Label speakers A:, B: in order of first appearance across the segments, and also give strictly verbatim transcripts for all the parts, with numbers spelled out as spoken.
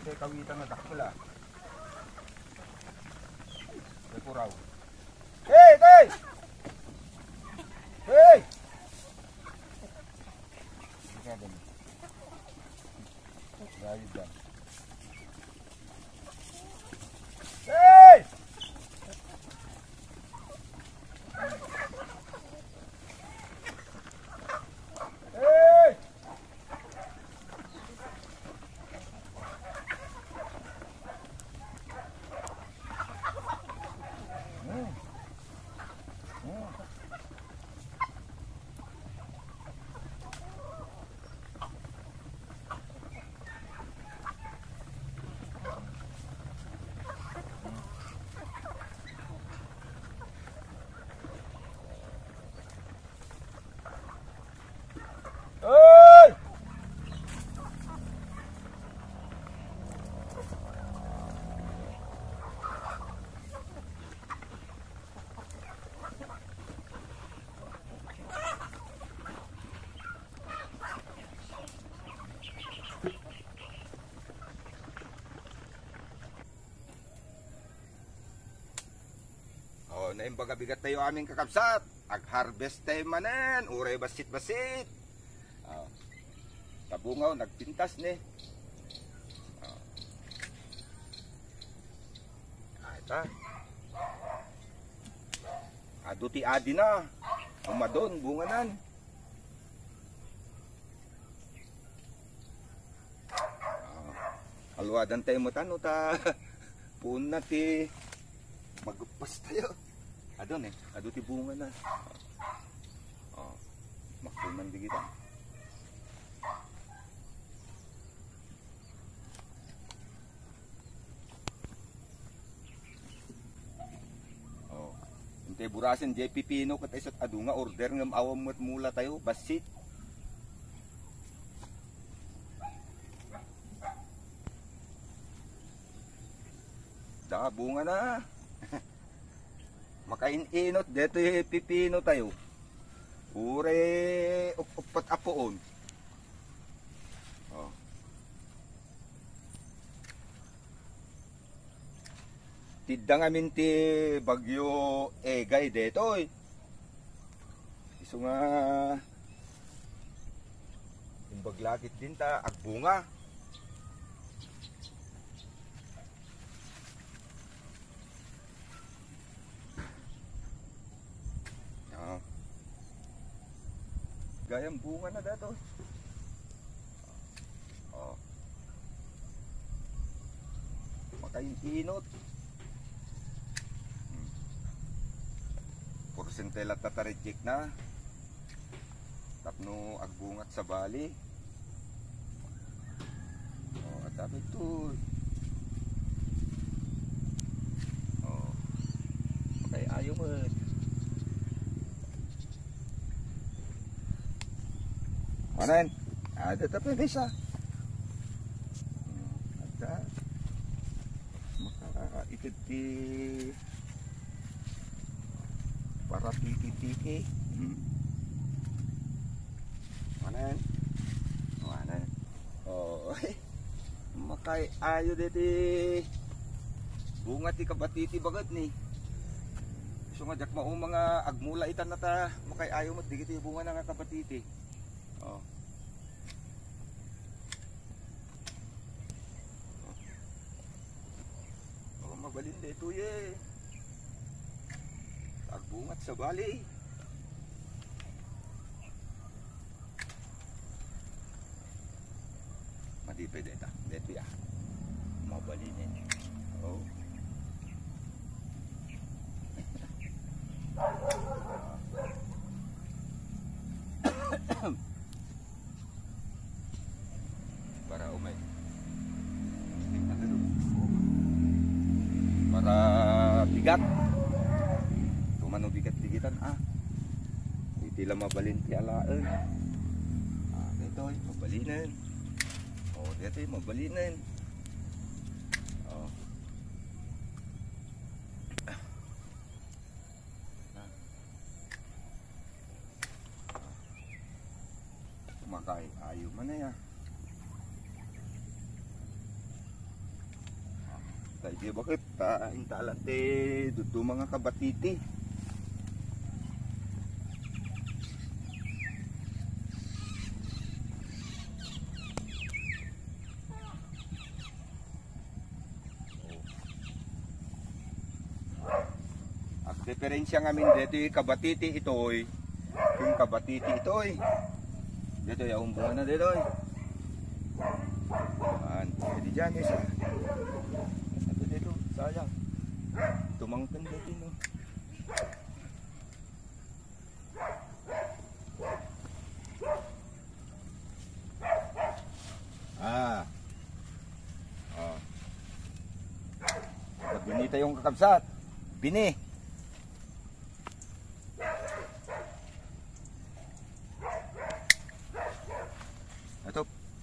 A: Dito kawitan na dakpula. Dito raw. Hey, hey! Hey! Gagawin. Gayud yan. Hey! Hey! Hmm. Hmm. Hey! Oh, naimbaga bigat tayo aming kakabsat. Ag-harvest tayo manen, uray basit-basit. Oh. Tabungaw, nagpintas ni. Oh. Ah, ita. Aduti adi na. Umadon, bunganan. Oh. Alwadan tayo mo tano ta. Puna ti. Magpas tayo. Adon eh, aduti bunga na. Oh. Makuman bigitan. Oh. Inte burasin J P Pino kat isat adunga order ngam awam mat mula tayo basit. Da bunga na. Makain-inot dito yung pipino tayo. Ure upat apoon. Oh. Tidang amin ti bagyo egay dito eh. Iso nga yung baglakit din ta agbunga. Gayang bunga na dato. Oh. Makain-inot. Hmm. Porsentelat tatarejik na. Tapno agbungat sa bali. Oh, at sabi ito. Oh. Makay ayaw mo. Manen, ada tapi bisa. Ada, maka itu di para tiki-tiki. Manen, manen. Oh, makai ayo deh di bunga ti kabatiti bagat nih. So ngajak mau mga agmula itan nata makai ayo mat digiti bunga nga kabatiti. Oh. Oh, mabalin dito ye. Agbungat sa bali. Madipay dito. Dito ya. Mabalin eh. Oh. Para umay. Para bigat. Tumano bigat-bigitan ah. Hindi lang mabalin ti alaan. Ah, dito ay mabalinan. Oh, dito ay mabalinan. Oh. Kumakay ayo man na ya. Tay di bakit ta intalate dudu mga kabatiti. Ang diferensya ngamin dito yung kabatiti itoy. Yung kabatiti itoy. Dito yung bunga na dito. Yan, pwede dyan isa. Ito dito, sayang. Tumangkan dito no. Ah. Oh. Pag binita yung kakabsat, bini. Ito.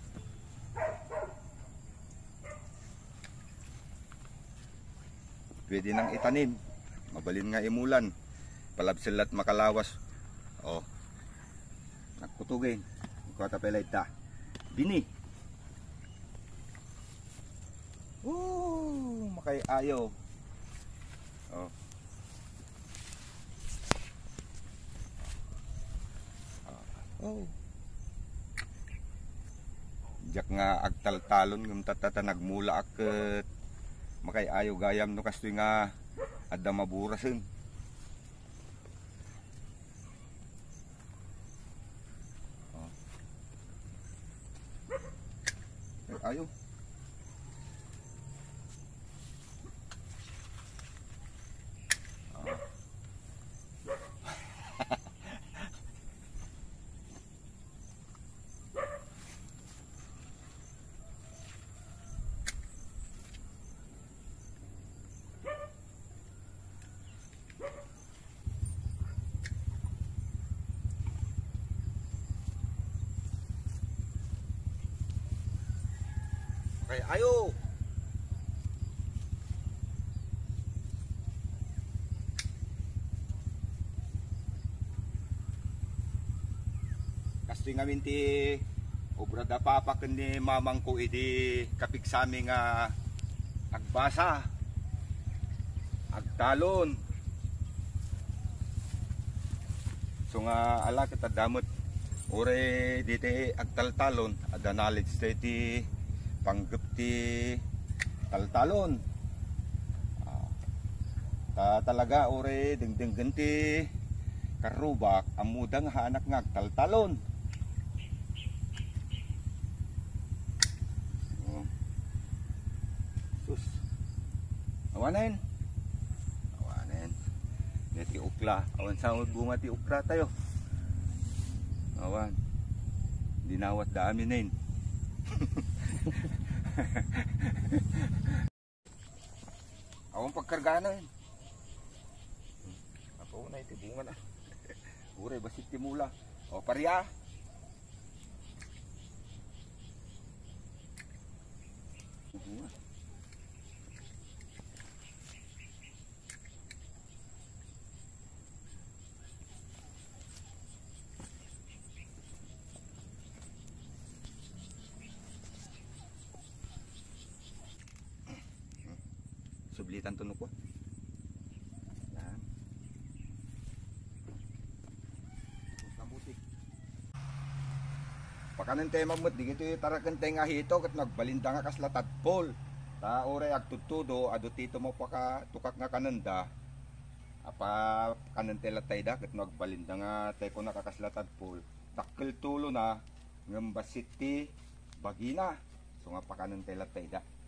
A: Pwede nang itanim. Mabalin nga imulan. Palabsil at makalawas. Oh. Nagkutugin. Kota pelay ta. Bini. Woo! Makay ayo. Oh. Oh. Jak nga agtaltalon ngum tatata nagmula aket makay ayo gayam no kastoy nga adda maburasen. Oh. Ayo. Okay, ayo. Kastoy nga minti obra da papa ken ni mamang ko idi kapigsami nga agbasa. Agtalon. So nga ala kita damot ore dite agtaltalon ada knowledge diti panggap ti taltalon. Ah, ta talaga ore dingding genti karubak amudang hanak ngag taltalon. Oh. Sus. Awanen. Awanen. Neti ukla, awan samot bunga ti ukra tayo. Awan. Dinawat da amin Awang pagkarga na yun. Ako na ito, bunga na. Uray, basit timula. O, pariya. Bunga. Sublitan tunok ko. Yan. Kamutik. Pakanan tayo magmut, di gito tarakan tayo nga hito kat nagbalinda nga kaslatad pol. Ta oray agtutudo, ado tito mo pa ka tukak nga kananda. Apa kanan tayo latay da kat nagbalinda nga tayo ko nakakaslatad pol. Takkel tulo na, ngamba city, bagina. So nga pakanan tayo latay da.